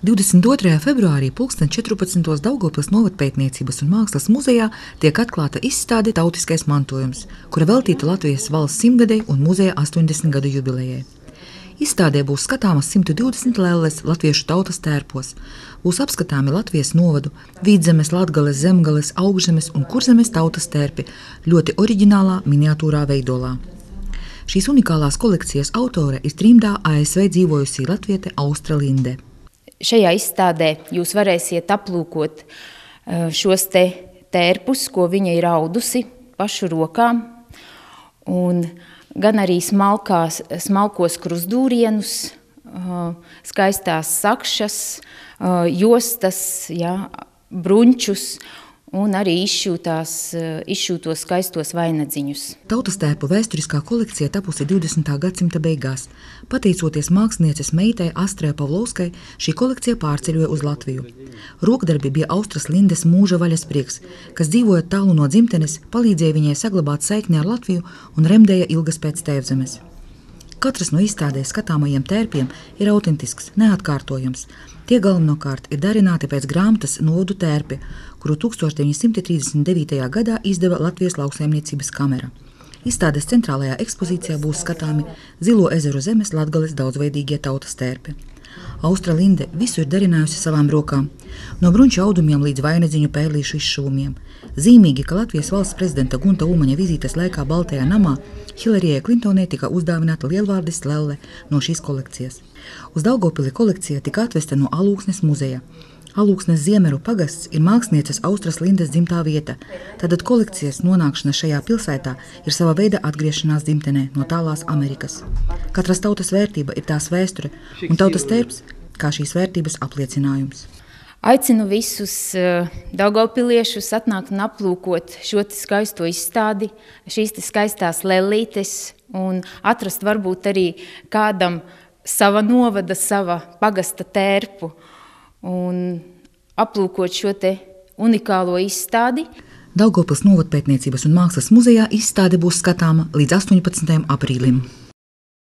22. februārī 14. Daugavpils novadpētniecības un mākslas muzejā tiek atklāta izstāde Tautiskais mantojums, kura veltīta Latvijas valsts 100-gadei un muzeja 80 gadu jubilejai. Izstādē būs skatāmas 120 lelles latviešu tautas tērpos, būs apskatāmi Latvijas novadu, Vidzemes, Latgales, Zemgales, Augžzemes un Kurzemes tautas tērpi ļoti oriģinālā miniatūrā veidolā. Šīs unikālās kolekcijas autore ir trimdā ASV dzīvojusī latviete Austra Linde. Šajā izstādē jūs varēsiet aplūkot šos te tērpus, ko viņa ir audusi pašu rokām, un gan arī smalkos krustdūrienus, skaistās sakšas, jostas, bruņčus un arī izšūtos skaistos vainadziņus. Tautas tērpu vēsturiskā kolekcija tapusi 20. gadsimta beigās. Pateicoties mākslinieces meitai Astrai Pavlovskai, šī kolekcija pārceļoja uz Latviju. Rokdarbi bija Austras Lindes mūža vaļasprieks, kas dzīvojot tālu no dzimtenes, palīdzēja viņai saglabāt saikni ar Latviju un remdēja ilgas pēc tēvzemes. Katrs no izstādē skatāmajiem tērpiem ir autentisks, neatkārtojams. Tie galvenokārt ir darināti pēc grāmatas Novadu tērpi, kuru 1939. gadā izdeva Latvijas lauksaimniecības kamera. Izstādes centrālajā ekspozīcijā būs skatāmi Zilo ezeru zemes Latgales daudzveidīgie tautas tērpi. Austra Linde visu ir darinājusi savām rokām, no bruņču audumiem līdz vainadziņu pērlīšu izšuvumiem. Zīmīgi, ka Latvijas valsts prezidenta Gunta Ulmaņa vizītes laikā Baltajā namā Hilarijai Klintonai tika uzdāvināta lielvārdes lelle no šīs kolekcijas. Uz Daugavpili kolekcija tika atvesta no Alūksnes muzeja. Alūksnes Ziemeru pagasts ir mākslinieces Austras Lindes dzimtā vieta, tātad kolekcijas nonākšana šajā pilsētā ir sava veida atgriešanās dzimtenē no tālās Amerikas. Katras tautas vērtība ir tās vēsture, un tautas tērps kā šīs vērtības apliecinājums. Aicinu visus daugavpiliešus atnākt un aplūkot šo skaisto izstādi, šīs skaistās lellītes, un atrast varbūt arī kādam sava novada, sava pagasta tērpu, un aplūkot šo te unikālo izstādi. Daugavpils novadpētniecības un mākslas muzejā izstāde būs skatāma līdz 18. aprīlim.